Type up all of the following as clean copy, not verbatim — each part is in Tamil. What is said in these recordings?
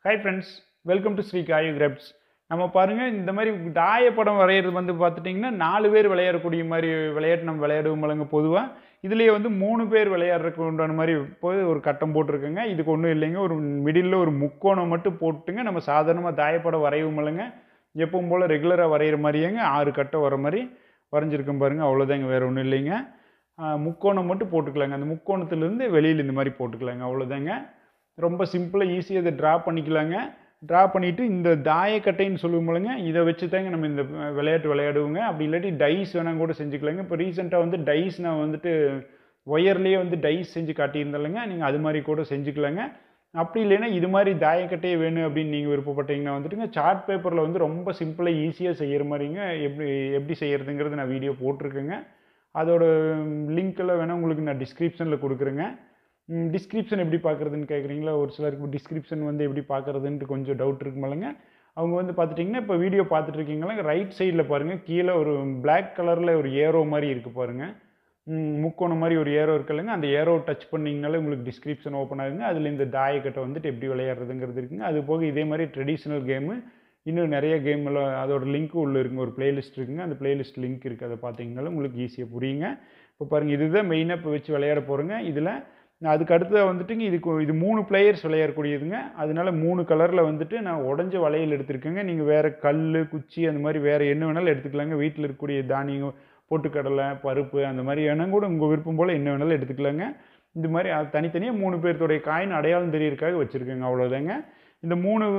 Hi friends, welcome to Sri Gayu CRAFTS. நம்ம பாருங்க இந்த மாதிரி தாய படம் வரையிறது வந்து பார்த்துட்டிங்கன்னா 4 பேர் விளையாடக்கூடிய மாதிரி விளையாட்டு நம்ம விளையாடுவோம்லங்க பொதுவா. இதுலயே வந்து 3 பேர் விளையாடுறதுக்கு உண்டான மாதிரி போய் ஒரு கட்டம் போட்டுருக்குங்க. இதுக்கு ஒன்றும் இல்லைங்க, ஒரு மிடில் ஒரு முக்கோணம் மட்டும் போட்டுங்க நம்ம சாதாரணமாக தாயப்படம் வரைவோம்லங்க. எப்பவும் போல் ரெகுலராக வரைகிற மாதிரியேங்க 6 கட்டம் வர மாதிரி வரைஞ்சிருக்கோம் பாருங்கள். அவ்வளோதாங்க, வேறு ஒன்றும் இல்லைங்க. முக்கோணம் மட்டும் போட்டுக்கலாங்க. அந்த முக்கோணத்துலேருந்து வெளியில் இந்த மாதிரி போட்டுக்கலாங்க, அவ்வளோதாங்க. ரொம்ப சிம்பிளாக ஈஸியாக இதை ட்ரா பண்ணிக்கலாங்க. ட்ரா பண்ணிவிட்டு இந்த தாயக்கட்டைன்னு சொல்லுவோம்லங்க, இதை வச்சு தாங்க நம்ம இந்த விளையாட்டு விளையாடுவோங்க. அப்படி இல்லாட்டி டைஸ் வேணால் கூட செஞ்சுக்கலாங்க. இப்போ ரீசெண்டாக வந்து டைஸ் நான் வந்துட்டு ஒயர்லேயே வந்து டைஸ் செஞ்சு காட்டியிருந்தாலங்க, நீங்கள் அது மாதிரி கூட செஞ்சுக்கலாங்க. அப்படி இல்லைன்னா இது மாதிரி தாயக்கட்டையே வேணும் அப்படின்னு நீங்கள் விருப்பப்பட்டீங்கன்னா வந்துட்டுங்க சார்ட் பேப்பரில் வந்து ரொம்ப சிம்பிளாக ஈஸியாக செய்கிற மாதிரிங்க எப்படி செய்கிறதுங்கிறது நான் வீடியோ போட்டிருக்கேங்க. அதோட லிங்க்கெல்லாம் வேணால் உங்களுக்கு நான் டிஸ்கிரிப்ஷனில் கொடுக்குறேங்க. டிஸ்கிரிப்ஷன் எப்படி பார்க்குறதுன்னு கேட்குறீங்களா? ஒரு சிலருக்கு டிஸ்கிரிப்ஷன் வந்து எப்படி பார்க்குறதுன்ட்டு கொஞ்சம் டவுட் இருக்குமில்லங்க. அவங்க வந்து பார்த்துட்டிங்கன்னா இப்போ வீடியோ பார்த்துட்ருக்கீங்களா, ரைட் சைடில் பாருங்கள், கீழே ஒரு பிளாக் கலரில் ஒரு ஏரோ மாதிரி இருக்குது பாருங்கள். முக்கோணம் மாதிரி ஒரு ஏரோ இருக்குல்லங்க, அந்த ஏரோ டச் பண்ணிங்கனாலே உங்களுக்கு டிஸ்கிரிப்ஷன் ஓப்பன் ஆகுங்க. அதில் இந்த தாயக்கட்டை வந்துட்டு எப்படி விளையாடுறதுங்கிறது இருக்குங்க. அது போக இதே மாதிரி ட்ரெடிஷ்னல் கேமு இன்னும் நிறைய கேம் எல்லாம் அதோட லிங்க்கும் உள்ளே இருக்குங்க. ஒரு பிளேலிஸ்ட் இருக்குங்க, அந்த பிளேலிஸ்ட் லிங்க் இருக்குது. அதை பார்த்தீங்கனாலும் உங்களுக்கு ஈஸியாக புரியுங்க. இப்போ பாருங்கள், இதுதான் மெயினாக இப்போ வச்சு விளையாட போகிறோங்க. இதில் அதுக்கு அடுத்ததாக வந்துட்டுங்க இது 3 பிளேயர்ஸ் விளையாடக்கூடியதுங்க. அதனால 3 கலரில் வந்துட்டு நான் உடஞ்ச வளையல் எடுத்துருக்கேங்க. நீங்கள் வேறு கல், குச்சி அந்த மாதிரி வேறு என்ன வேணாலும் எடுத்துக்கலாங்க. வீட்டில் இருக்கக்கூடிய தானியம், பொட்டுக்கடலை, பருப்பு அந்த மாதிரி வேணால் கூட உங்கள் விருப்பம் போல் என்ன வேணாலும் எடுத்துக்கலாங்க. இந்த மாதிரி அது தனித்தனியாக 3 பேர்த்தோடைய காயின் அடையாளம் தெரியறதுக்காக வச்சுருக்கேங்க, அவ்வளோதாங்க. இந்த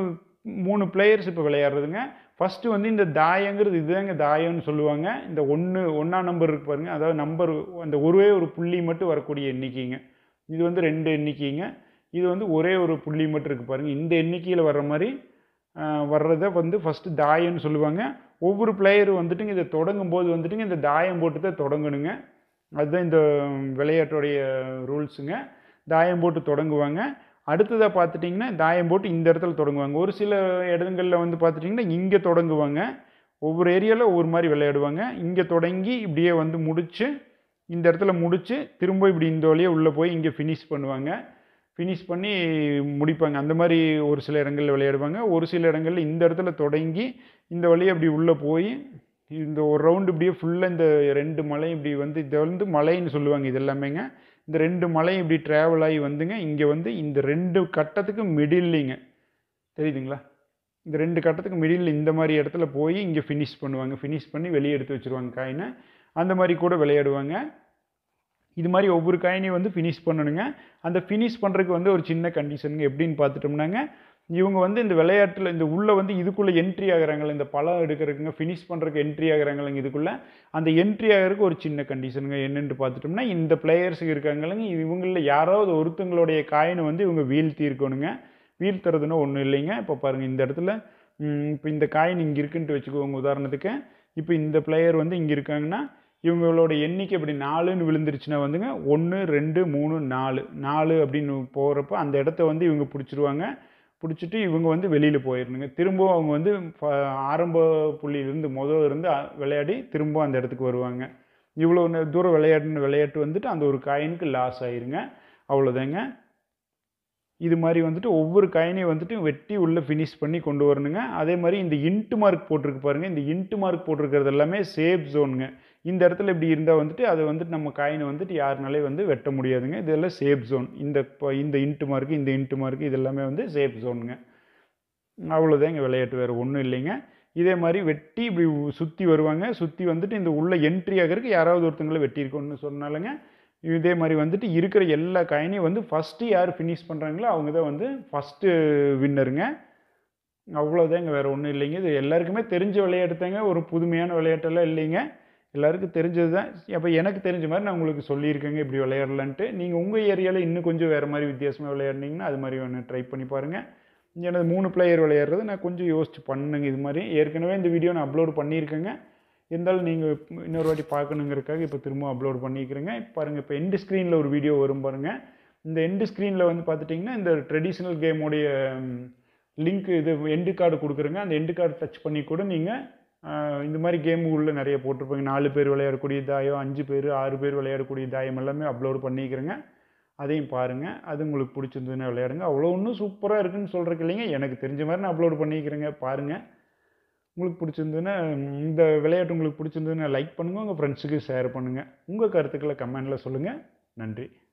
3 பிளேயர்ஸ் இப்போ விளையாடுறதுங்க. ஃபஸ்ட்டு வந்து இந்த தாயங்கிறது இதுதாங்க தாயம்னு சொல்லுவாங்க. இந்த ஒன்றாம் நம்பர் இருக்கு பாருங்கள், அதாவது நம்பர் அந்த ஒரே ஒரு புள்ளி மட்டும் வரக்கூடிய எண்ணிக்கைங்க. இது வந்து 2 எண்ணிக்கைங்க. இது வந்து ஒரே ஒரு புள்ளி மட்டும் இருக்குது பாருங்கள். இந்த எண்ணிக்கையில் வர்ற மாதிரி வர்றதை வந்து ஃபஸ்ட்டு தாயம்னு சொல்லுவாங்க. ஒவ்வொரு பிளேயரும் வந்துட்டுங்க இதை தொடங்கும் போது வந்துட்டுங்க இந்த தாயம் போட்டு தான் தொடங்கணுங்க. அதுதான் இந்த விளையாட்டுடைய ரூல்ஸுங்க. தாயம் போட்டு தொடங்குவாங்க. அடுத்ததாக பார்த்துட்டிங்கன்னா தாயம் போட்டு இந்த இடத்துல தொடங்குவாங்க. ஒரு சில இடங்களில் வந்து பார்த்துட்டிங்கன்னா இங்கே தொடங்குவாங்க. ஒவ்வொரு ஏரியாவில் ஒவ்வொரு மாதிரி விளையாடுவாங்க. இங்கே தொடங்கி இப்படியே வந்து முடித்து இந்த இடத்துல முடித்து திரும்ப இப்படி இந்த வழியாக உள்ளே போய் இங்கே ஃபினிஷ் பண்ணுவாங்க. ஃபினிஷ் பண்ணி முடிப்பாங்க. அந்த மாதிரி ஒரு சில இடங்களில் விளையாடுவாங்க. ஒரு சில இடங்களில் இந்த இடத்துல தொடங்கி இந்த வழியாக இப்படி உள்ளே போய் இந்த ஒரு ரவுண்டு இப்படியே ஃபுல்லாக இந்த 2 மலை இப்படி வந்து இதை வந்து மலைன்னு சொல்லுவாங்க. இது எல்லாமேங்க இந்த 2 மலை இப்படி ட்ராவல் ஆகி வந்துங்க இங்கே வந்து இந்த 2 கட்டத்துக்கு மிடில்லிங்க, தெரியுதுங்களா? இந்த 2 கட்டத்துக்கு மிடில் இந்த மாதிரி இடத்துல போய் இங்கே ஃபினிஷ் பண்ணுவாங்க. ஃபினிஷ் பண்ணி வெளியே எடுத்து வச்சுருவாங்க காயினை. அந்த மாதிரி கூட விளையாடுவாங்க. இது மாதிரி ஒவ்வொரு காயினையும் வந்து ஃபினிஷ் பண்ணணுங்க. அந்த ஃபினிஷ் பண்ணுறதுக்கு வந்து ஒரு சின்ன கண்டிஷனுங்க. எப்படின்னு பார்த்துட்டோம்னாங்க, இவங்க வந்து இந்த விளையாட்டில் இந்த உள்ளே வந்து இதுக்குள்ளே என்ட்ரி ஆகிறாங்களே, இந்த பழம் எடுக்கிறதுக்குங்க ஃபினிஷ் பண்ணுறதுக்கு என்ட்ரி ஆகிறாங்களேங்க இதுக்குள்ளே, அந்த என்ட்ரி ஆகிறதுக்கு ஒரு சின்ன கண்டிஷனுங்க. என்னென்னு பார்த்துட்டோம்னா, இந்த பிளேயர்ஸுக்கு இருக்காங்களேங்க, இவங்களில் யாராவது ஒருத்தங்களுடைய காயினை வந்து இவங்க வீழ்த்தி இருக்கணுங்க. வீழ்த்துறதுன்னா ஒன்றும் இல்லைங்க. இப்போ பாருங்கள், இந்த இடத்துல இப்போ இந்த காயின் இங்கே இருக்குன்ட்டு வச்சுக்கோங்க உதாரணத்துக்கு. இப்போ இந்த பிளேயர் வந்து இங்கே இருக்காங்கன்னா இவங்களோட எண்ணிக்கை இப்படி 4ன்னு விழுந்துருச்சுன்னா வந்துங்க 1 2 3 4 அப்படின்னு போகிறப்ப அந்த இடத்த வந்து இவங்க பிடிச்சிருவாங்க. பிடிச்சிட்டு இவங்க வந்து வெளியில் போயிடணுங்க. திரும்பவும் அவங்க வந்து ஆரம்ப புள்ளியிலேருந்து இருந்து விளையாடி திரும்ப அந்த இடத்துக்கு வருவாங்க. இவ்வளோ தூரம் விளையாட்டு வந்துட்டு அந்த ஒரு காயினுக்கு லாஸ் ஆயிருங்க, அவ்வளோதாங்க. இது மாதிரி வந்துட்டு ஒவ்வொரு காயினையும் வந்துட்டு வெட்டி உள்ளே ஃபினிஷ் பண்ணி கொண்டு வரணுங்க. அதே மாதிரி இந்த இன்ட்டு மார்க் போட்டிருக்கு பாருங்கள், இந்த இன்ட்டு மார்க் போட்டிருக்கிறது எல்லாமே சேஃப் ஜோனுங்க. இந்த இடத்துல இப்படி இருந்தால் வந்துட்டு அதை வந்துட்டு நம்ம காயினை வந்துட்டு யாருனாலே வந்து வெட்ட முடியாதுங்க. இதெல்லாம் சேஃப் ஜோன். இந்த இன்ட்டு மார்க்கு, இந்த இன்ட்டு மார்க்கு இது எல்லாமே வந்து சேஃப் ஜோனுங்க. அவ்வளோதான் இங்கே விளையாட்டு, வேறு ஒன்றும் இல்லைங்க. இதே மாதிரி வெட்டி இப்படி சுற்றி வருவாங்க. சுற்றி வந்துட்டு இந்த உள்ள என்ட்ரி ஆகிறதுக்கு யாராவது ஒருத்தங்களை வெட்டியிருக்கோன்னு சொன்னாலுங்க. இதே மாதிரி வந்துட்டு இருக்கிற எல்லா காயினையும் வந்து ஃபஸ்ட்டு யார் ஃபினிஷ் பண்ணுறாங்களோ அவங்க தான் வந்து ஃபஸ்ட்டு வின்னருங்க. அவ்வளோதான் இங்கே, வேறு ஒன்றும் இல்லைங்க. இது எல்லாருக்குமே தெரிஞ்ச விளையாட்டு தாங்க, ஒரு புதுமையான விளையாட்டெல்லாம் இல்லைங்க, எல்லாருக்கும் தெரிஞ்சது தான். அப்போ எனக்கு தெரிஞ்ச மாதிரி நான் உங்களுக்கு சொல்லியிருக்கேங்க இப்படி விளையாடலான்ட்டு. நீங்கள் உங்கள் ஏரியாவில் இன்னும் கொஞ்சம் வேறு மாதிரி வித்தியாசமாக விளையாடினீங்கன்னா அது மாதிரி ஒன்று ட்ரை பண்ணி பாருங்கள். எனது 3 பிளேயர் விளையாடுறது நான் கொஞ்சம் யோசிச்சு பண்ணுங்க. இது மாதிரி ஏற்கனவே இந்த வீடியோ நான் அப்லோட் பண்ணியிருக்கேங்க. இருந்தாலும் நீங்கள் இன்னொரு வாட்டி பார்க்கணுங்கிறதுக்காக இப்போ திரும்ப அப்லோட் பண்ணிக்கிறேங்க. இப்போ பாருங்கள், இப்போ எண்டு ஸ்க்ரீனில் ஒரு வீடியோ வரும் பாருங்கள். இந்த எண்டு ஸ்க்ரீனில் வந்து பார்த்துட்டிங்கன்னா இந்த ட்ரெடிஷ்னல் கேமோடைய லிங்க் இது எண்டு கார்டு கொடுக்குறேங்க. அந்த எண்டு கார்டு டச் பண்ணி கூட நீங்கள் இந்த மாதிரி கேம் உள்ள நிறைய போட்டிருப்பாங்க. 4 பேர் விளையாடக்கூடிய தாயம், 5 பேர் 6 பேர் விளையாடக்கூடிய தாயம் எல்லாமே அப்லோட் பண்ணிக்கிறேங்க. அதையும் பாருங்கள். அது உங்களுக்கு பிடிச்சிருந்ததுன்னா விளையாடுங்க. அவ்வளோ ஒன்றும் சூப்பராக இருக்குன்னு சொல்கிறக்கு இல்லைங்க. எனக்கு தெரிஞ்ச மாதிரி நான் அப்லோட் பண்ணிக்கிறேங்க. பாருங்கள். உங்களுக்கு பிடிச்சிருந்ததுன்னா இந்த விளையாட்டு உங்களுக்கு பிடிச்சிருந்ததுன்னா லைக் பண்ணுங்கள். உங்கள் ஃப்ரெண்ட்ஸுக்கு ஷேர் பண்ணுங்கள். உங்கள் கருத்துக்களை கமெண்டில் சொல்லுங்கள். நன்றி.